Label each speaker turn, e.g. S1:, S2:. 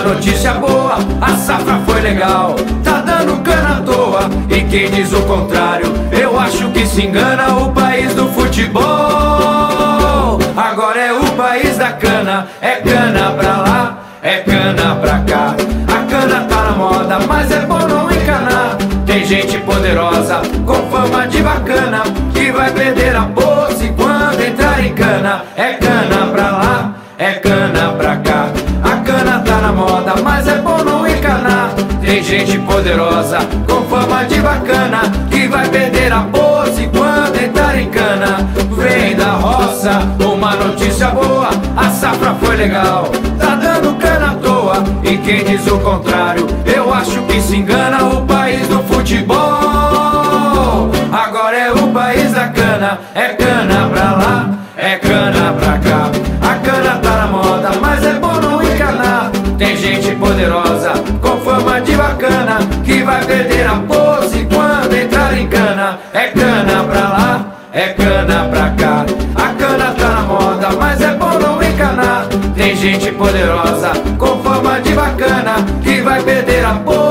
S1: notícia boa, a safra foi legal. Tá dando cana à toa, e quem diz o contrário, eu acho que se engana. O país do futebol agora é o país da cana. É cana pra lá, é cana pra cá. A cana tá na moda, mas é bom não encanar. Tem gente poderosa, com fama de bacana, que vai perder a pose quando entrar em cana. É cana pra lá, é cana pra cá. A cana tá na moda, mas é bom não encanar. Tem gente poderosa, com fama de bacana, que vai perder a pose quando entrar em cana. Vem da roça, uma notícia boa, a safra foi legal. Tá dando cana à toa, e quem diz o contrário, eu acho que se engana. O país do futebol agora é o país da cana. É cana pra lá, é cana pra cá. A cana tá na moda, mas é bom não encanar. Tem gente poderosa, com fama de bacana, que vai perder a pose quando entrar em cana. É cana pra lá, é cana pra cá. A cana tá na moda, mas é bom não encanar. Tem gente poderosa, com fama de bacana, que vai perder a pose